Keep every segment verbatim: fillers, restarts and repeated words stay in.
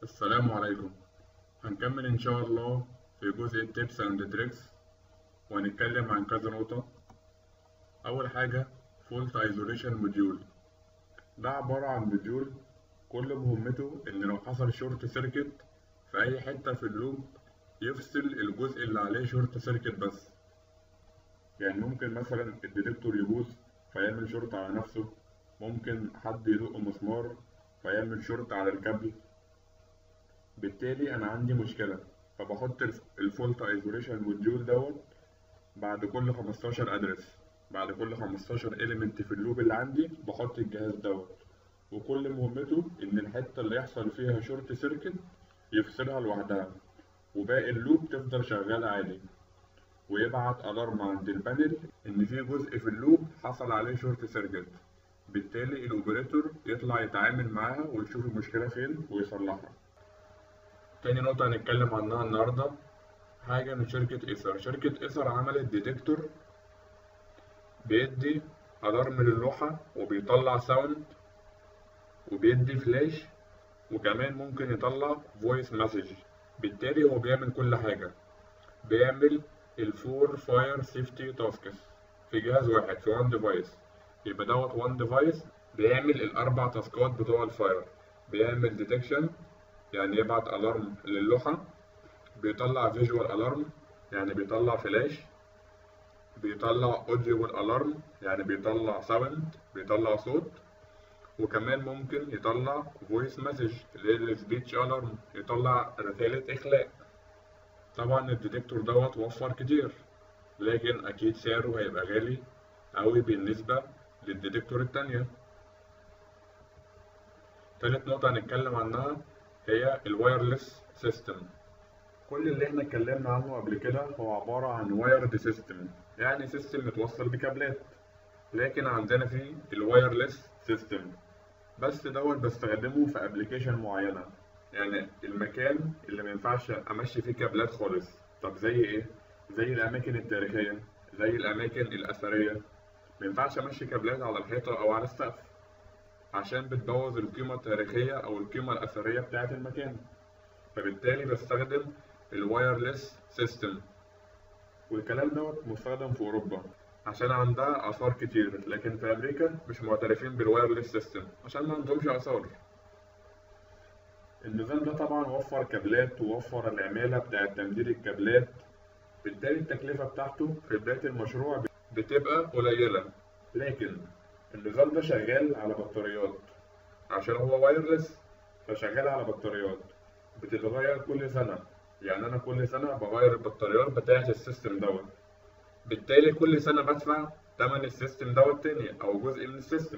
السلام عليكم. هنكمل إن شاء الله في جزء التيبس أند تريكس، وهنتكلم عن كذا نقطة. أول حاجة فولت ايزوليشن موديول. ده عبارة عن موديول كل مهمته إن لو حصل شورت سيركت في أي حتة في اللوب يفصل الجزء اللي عليه شورت سيركت بس. يعني ممكن مثلا الديتكتور يبوظ فيعمل شورت على نفسه، ممكن حد يدق مسمار فيعمل شورت على الكابل. بالتالي انا عندي مشكله، فبحط الفولت ايزوليشن موديول دوت بعد كل خمستاشر ادرس، بعد كل خمستاشر اليمنت في اللوب اللي عندي بحط الجهاز دوت، وكل مهمته ان الحته اللي يحصل فيها شورت سيركت يفصلها لوحدها، وباقي اللوب تفضل شغاله عادي، ويبعت الارم عند البانل ان في جزء في اللوب حصل عليه شورت سيركت. بالتالي الاوبريتور يطلع يتعامل معاها ويشوف المشكله فين ويصلحها. تاني نقطة هنتكلم عنها النهاردة حاجة من شركة إيسر. شركة إيسر عملت ديتكتور بيدي ألارم للوحة وبيطلع ساوند وبيدي فلاش وكمان ممكن يطلع فويس مسج. بالتالي هو بيعمل كل حاجة، بيعمل الفور فاير سيفتي تاسكس في جهاز واحد في وان ديفايس. يبقى دوت وان ديفايس بيعمل الأربع تاسكات بتوع الفاير، بيعمل ديتكشن يعني يبعت الارم للوحة، بيطلع فيجوال الارم يعني بيطلع فلاش، بيطلع اوديوال الارم يعني بيطلع ساوند بيطلع صوت، وكمان ممكن يطلع فويس مسج اللي هي السبيتش الارم يطلع رسالة اخلاء. طبعا الديتكتور دوت وفر كتير، لكن اكيد سعره هيبقى غالي اوي بالنسبة للديتكتور التانية. تالت نقطة هنتكلم عنها هي الوايرلس سيستم. كل اللي احنا اتكلمنا عنه قبل كده هو عبارة عن وايرد سيستم، يعني سيستم متوصل بكابلات، لكن عندنا فيه الوايرلس سيستم بس دوت بستخدمه في ابلكيشن معينة، يعني المكان اللي مينفعش امشي فيه كابلات خالص. طب زي ايه؟ زي الاماكن التاريخية، زي الاماكن الاثرية، مينفعش امشي كابلات على الحيطة او على السقف عشان بتبوظ القيمة التاريخية أو القيمة الأثرية بتاعة المكان، فبالتالي بستخدم الوايرلس سيستم. والكلام دوت مستخدم في أوروبا عشان عندها آثار كتير، لكن في أمريكا مش معترفين بالوايرلس سيستم عشان ما عندهمش آثار. النظام ده طبعا وفر كابلات ووفر العمالة بتاعة تمديد الكابلات، بالتالي التكلفة بتاعته في بداية المشروع بتبقى قليلة، لكن النظام ده شغال على بطاريات عشان هو وايرلس، فشغال على بطاريات بتتغير كل سنة. يعني أنا كل سنة بغير البطاريات بتاعة السيستم دوت، بالتالي كل سنة بدفع تمن السيستم دوت تاني أو جزء من السيستم،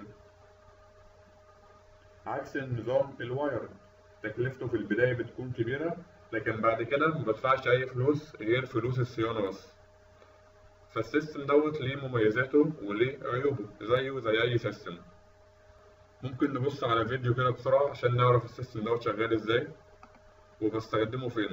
عكس النظام الوايرد تكلفته في البداية بتكون كبيرة، لكن بعد كده مبدفعش أي فلوس غير فلوس الصيانة بس. فالسيستم دوت ليه مميزاته وليه عيوبه زيه زي أي سيستم. ممكن نبص على فيديو كده بسرعة عشان نعرف السيستم دوت شغال ازاي وبستخدمه فين.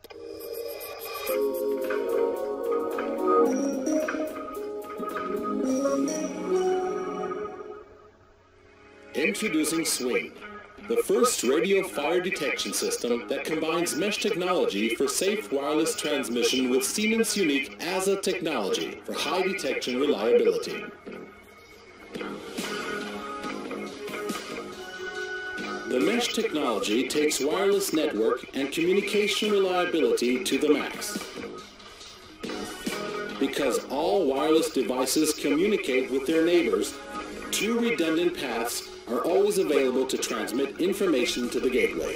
Introducing Swing, the first radio fire detection system that combines mesh technology for safe wireless transmission with Siemens' unique A S A technology for high detection reliability. The mesh technology takes wireless network and communication reliability to the max. Because all wireless devices communicate with their neighbors, two redundant paths are always available to transmit information to the gateway.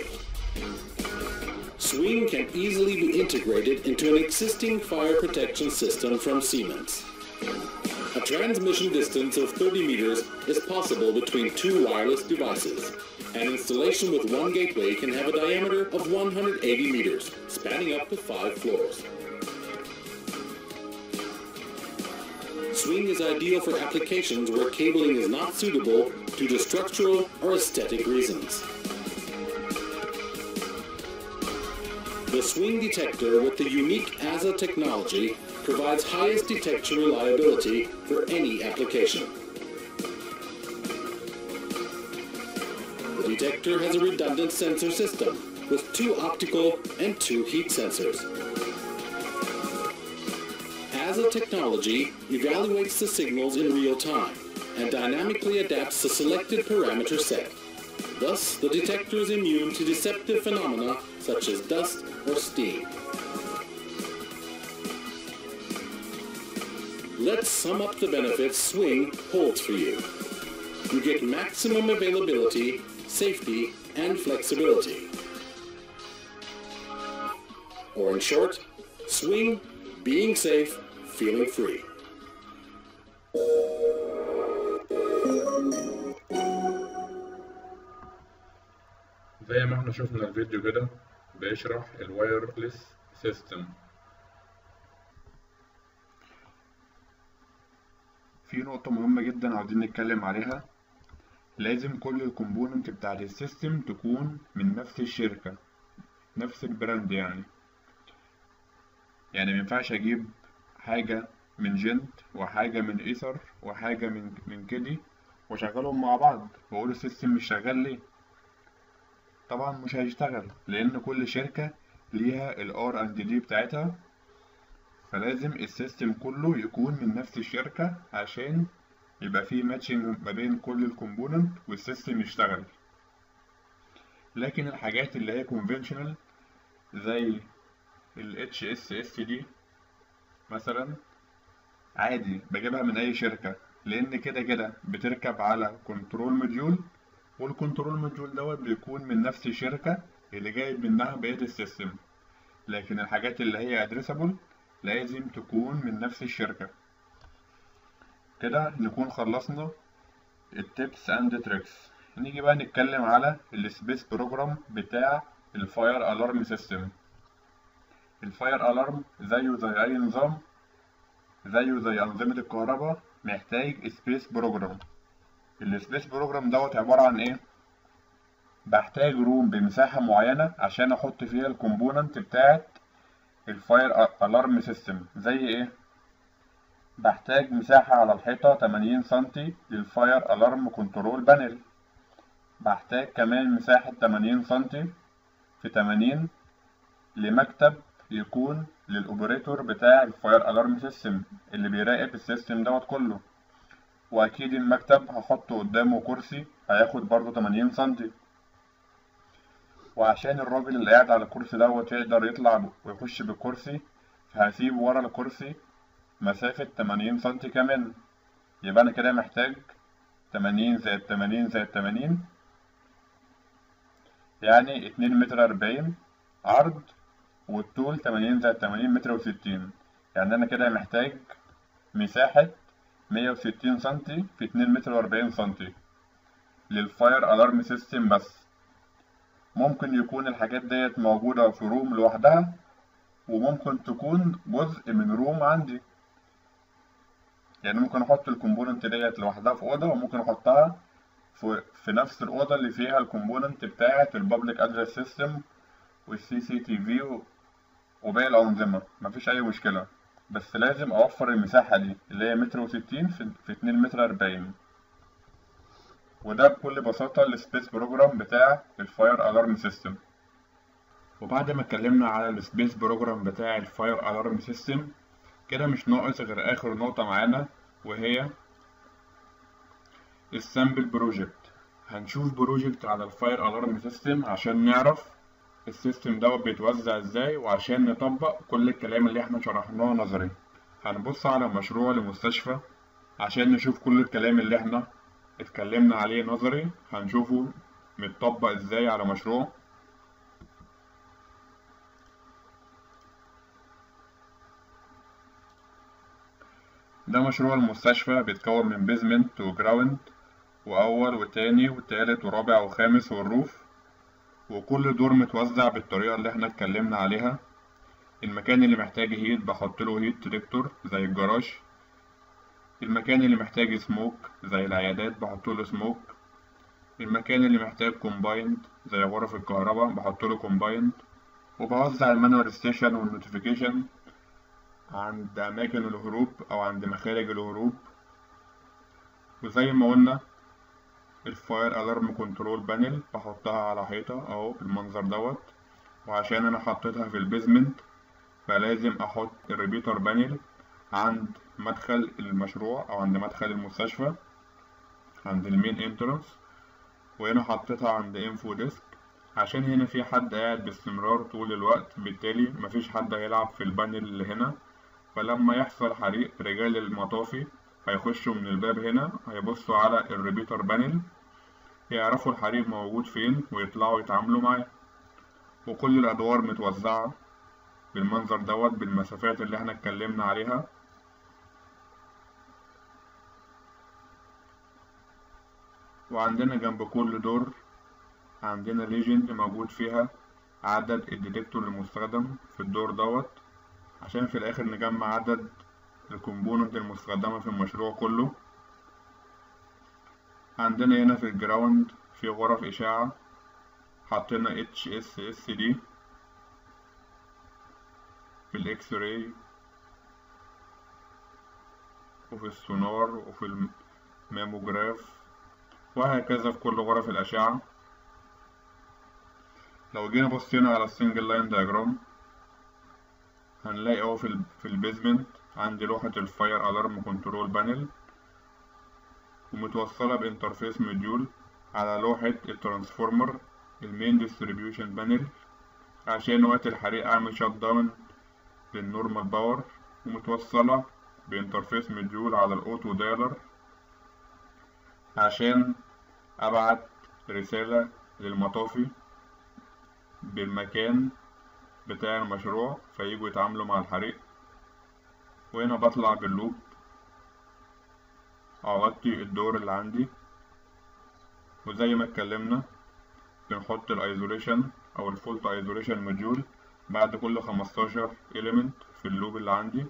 Swing can easily be integrated into an existing fire protection system from Siemens. A transmission distance of thirty meters is possible between two wireless devices. An installation with one gateway can have a diameter of one hundred eighty meters, spanning up to five floors. Swing is ideal for applications where cabling is not suitable due to structural or aesthetic reasons. The Swing detector with the unique A S A technology provides highest detection reliability for any application. The detector has a redundant sensor system with two optical and two heat sensors. As a technology evaluates the signals in real time and dynamically adapts the selected parameter set. Thus, the detector is immune to deceptive phenomena such as dust or steam. Let's sum up the benefits Swing holds for you. You get maximum availability, safety, and flexibility. Or in short, Swing, being safe, feeling free. زي ما احنا شفنا الفيديو كده بيشرح الوايرلس سيستم. في نقطة مهمة جدا عاوزين نتكلم عليها، لازم كل الكومبوننت بتاعت السيستم تكون من نفس الشركة، نفس البراند. يعني يعني مينفعش اجيب حاجة من جنت وحاجة من ايثر وحاجة من من كيدي واشغلهم مع بعض واقول السيستم مش شغال ليه. طبعا مش هيشتغل، لان كل شركة ليها الار اند دي بتاعتها، فلازم السيستم كله يكون من نفس الشركة عشان يبقى فيه ماتشنج ما بين كل الكومبوننت والسيستم يشتغل. لكن الحاجات اللي هي conventional زي ال اتش اس اس دي مثلا عادي بجيبها من اي شركة، لان كده كده بتركب على كنترول موديول، والكنترول موديول دوت بيكون من نفس الشركة اللي جايب منها بقية السيستم. لكن الحاجات اللي هي ادريسابل لازم تكون من نفس الشركة. كده نكون خلصنا التيبس اند تريكس. نيجي بقى نتكلم على السبيس بروجرام بتاع الفاير الارم سيستم. الفاير الارم زيه زي اي نظام، زيه زي انظمة الكهرباء، محتاج سبيس بروجرام. السبيس بروجرام دوت عبارة عن ايه؟ بحتاج روم بمساحة معينة عشان احط فيها الكومبوننت بتاعت الفاير الارم سيستم. زي ايه؟ بحتاج مساحة على الحيطة تمانين سنتي للفاير الارم كنترول بانل. بحتاج كمان مساحة تمانين سنتي في تمانين لمكتب يكون للأوبريتور بتاع الفاير الارم سيستم اللي بيراقب السيستم دوت كله. وأكيد المكتب هحطه قدامه كرسي هياخد برضه تمانين سنتي، وعشان الراجل اللي قاعد على الكرسي دوت يقدر يطلع ويخش بالكرسي فهسيب ورا الكرسي مسافة تمانين سنتي كمان. يبقى أنا كده محتاج تمانين زائد تمانين زائد تمانين، يعني اتنين متر أربعين عرض، والطول تمانين زائد تمانين متر وستين. يعني أنا كده محتاج مساحة مية وستين سنتي في اتنين متر وأربعين سنتي للفاير ألارم سيستم بس. ممكن يكون الحاجات ديت موجودة في روم لوحدها، وممكن تكون جزء من روم عندي. يعني ممكن احط الكومبوننت ديت لوحدها في اوضه، وممكن احطها في, في نفس الاوضه اللي فيها الكومبوننت بتاعه البابليك ادرس سيستم والسي سي تي في وباقي الانظمه، مفيش اي مشكله. بس لازم اوفر المساحه دي اللي هي متر وستين في, في اتنين متر أربعين. وده بكل بساطه السبيس بروجرام بتاع الفاير الارم سيستم. وبعد ما اتكلمنا على السبيس بروجرام بتاع الفاير الارم سيستم، كده مش ناقص غير اخر نقطة معانا، وهي السامبل بروجكت. هنشوف بروجكت على الفاير الارم سيستم عشان نعرف السيستم دوت بيتوزع ازاي، وعشان نطبق كل الكلام اللي احنا شرحناه نظري. هنبص على مشروع لمستشفى عشان نشوف كل الكلام اللي احنا اتكلمنا عليه نظري هنشوفه متطبق ازاي على مشروع. ده مشروع المستشفى بيتكون من بيزمنت وجراوند وأول وتاني وتالت ورابع وخامس والروف، وكل دور متوزع بالطريقة اللي احنا اتكلمنا عليها. المكان اللي محتاج هيت بحطله هيت ديتكتور زي الجراج، المكان اللي محتاج سموك زي العيادات بحطله سموك، المكان اللي محتاج كومبايند زي غرف الكهرباء بحطله كومبايند، وبوزع المانوال ستيشن والنوتيفيكيشن عند أماكن الهروب أو عند مخارج الهروب. وزي ما قلنا الفاير ألارم كنترول بانل بحطها على حيطة أهو بالمنظر دوت، وعشان انا حطيتها في البيزمنت فلازم احط الريبيتر بانل عند مدخل المشروع او عند مدخل المستشفى عند المين انترنس، وهنا حطيتها عند انفو ديسك عشان هنا في حد قاعد باستمرار طول الوقت، بالتالي مفيش حد هيلعب في البانل اللي هنا. فلما يحصل حريق رجال المطافي هيخشوا من الباب هنا، هيبصوا على الريبيتر بانل يعرفوا الحريق موجود فين ويطلعوا يتعاملوا معاه. وكل الادوار متوزعة بالمنظر دوت بالمسافات اللي احنا اتكلمنا عليها. وعندنا جنب كل دور عندنا ليجند موجود فيها عدد الديتكتور المستخدم في الدور دوت، عشان في الاخر نجمع عدد الكومبوننت المستخدمة في المشروع كله. عندنا هنا في الجراوند في غرف اشعة حطينا اتش اس اس دي في الاكس راي وفي السونار وفي الماموجراف وهكذا في كل غرف الاشعة. لو جينا بصينا على السنجل لاين دياجرام هنلاقي اهو في في البيزمنت عندي لوحة الفاير الارم كنترول بانل ومتوصلة بانترفيس موديول على لوحة الترانسفورمر المين ديستريبيوشن بانل عشان وقت الحريق اعمل شات داون للنورمال باور، ومتوصلة بانترفيس موديول على الاوتو دايلر عشان ابعت رسالة للمطافي بالمكان بتاع المشروع فييجوا يتعاملوا مع الحريق. وهنا بطلع باللوب اغطي الدور اللي عندي، وزي ما اتكلمنا بنحط الايزوليشن او الفولت ايزوليشن موديول بعد كل خمستاشر إليمنت في اللوب اللي عندي.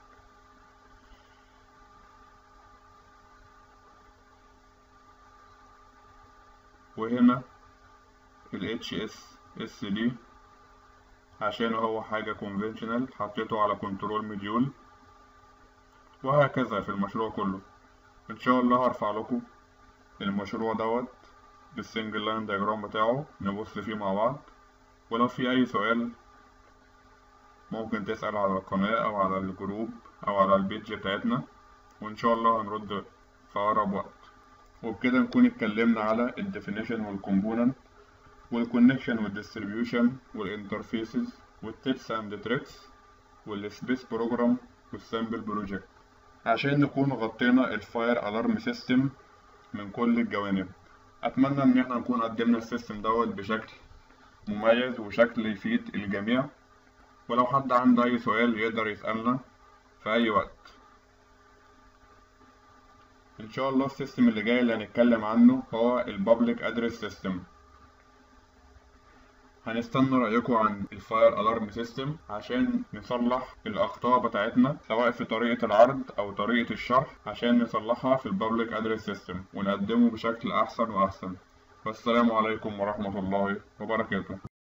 وهنا ال اتش اس اس دي عشان هو حاجة conventional حطيته على كنترول موديول، وهكذا في المشروع كله. ان شاء الله هرفع لكم المشروع دوت بالسنجل لاين دياجرام بتاعه نبص فيه مع بعض، ولو في اي سؤال ممكن تسأل على القناة او على الجروب او على البيج بتاعتنا، وان شاء الله هنرد في اقرب وقت. وبكده نكون اتكلمنا على الديفينيشن والكومبوننت والكونكشن والديستريبيوشن والانترفيسز والتيبس اند تريكس والسبيس بروجرام والسامبل بروجكت، عشان نكون غطينا الفاير الارم سيستم من كل الجوانب. اتمنى ان احنا نكون قدمنا السيستم دوت بشكل مميز وشكل يفيد الجميع، ولو حد عنده اي سؤال يقدر يسألنا في اي وقت. ان شاء الله السيستم اللي جاي اللي هنتكلم عنه هو البابليك ادرس سيستم. هنستنى رأيكم عن الفاير الارم سيستم عشان نصلح الأخطاء بتاعتنا سواء في طريقة العرض أو طريقة الشرح، عشان نصلحها في البابليك ادرس سيستم ونقدمه بشكل أحسن وأحسن. والسلام عليكم ورحمة الله وبركاته.